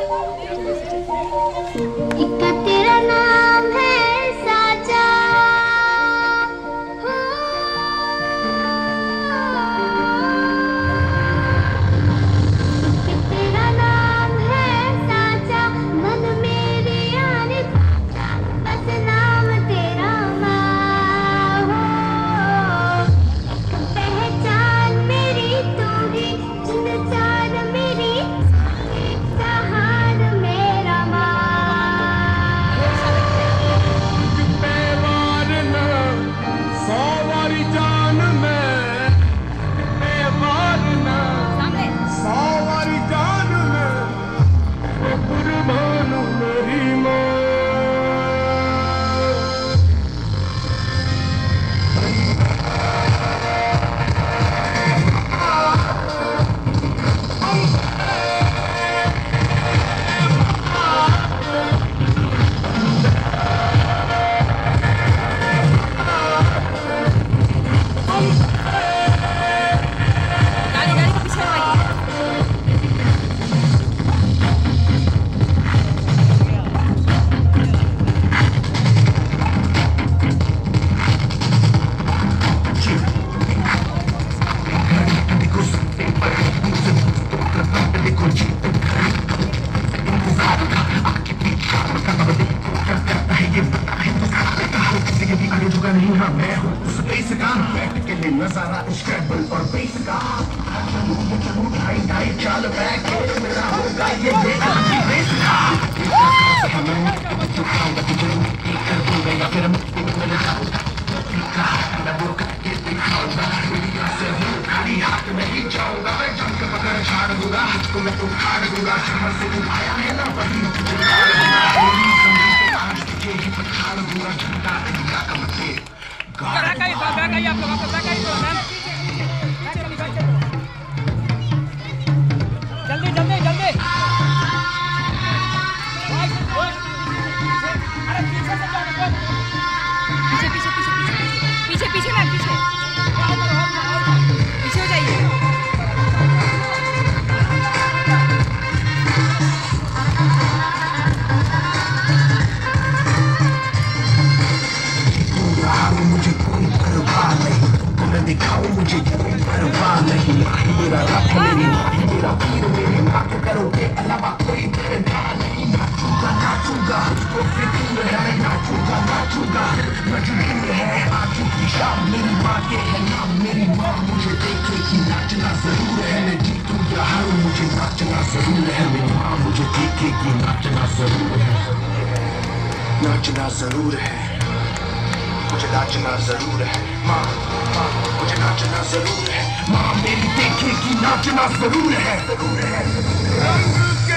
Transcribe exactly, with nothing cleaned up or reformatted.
इक्का तेरा नाम है साजा, हो इक्का तेरा नाम है साजा, मन मेरे यार बस नाम तेरा माँ हो। पहचान मेरी तू ही, पहचान मेरी सहार मेरा माँ। सवारी जान में बेवारना, सवारी जान में कुर्बान मेरी माँ। नहीं हाँ मैं हूँ उस बेस का बैठ के लिए नजारा स्क्रैबल और बेस का ढाई ढाई चाल बैक मेरा होगा ये बेस का हमें दिखाऊंगा तुझे कर दूंगा या फिर मैं जाऊंगा मैं वो करके दिखाऊंगा दुनिया से हूँ खाली हाथ में ही जाऊंगा मैं जम के पकड़ छाड़ दूंगा तुझको मैं उखाड़ दूंगा जहाँ से तू आया है ना वही तुझे मार दूंगा आज तुझे ही पछाड़ दूंगा झंडा इंडिया का मते बैक आई बैक आई आप लोग आप बैक आई जल्दी जल्दी जल्दी अरे पीछे से जाओ पीछे पीछे पीछे पीछे पीछे मैम पीछे पीछे हो जाइए मुझे कोई परवाह नहीं, तुम्हें दिखाऊं मुझे कोई परवाह नहीं। मेरा रब मेरी माँ मेरा पीर मेरी माँ के करो के अलावा कोई मेरे भाई नहीं। नाचूंगा नाचूंगा तो फिक्र है मैं नाचूंगा नाचूंगा मजबूर है आज की शाम मेरी माँ के है नाम मेरी माँ मुझे देखेगी नाचना जरूर है मैं जीतूं या हारूं मुझे नाचना जरूर है मेरी माँ मुझे देखेगी नाचना जरूर है नाचना जरूर है मुझे नाचना जरूर है माँ माँ मुझे नाचना जरूर है माँ मेरी देखेगी नाचना जरूर है जरूर है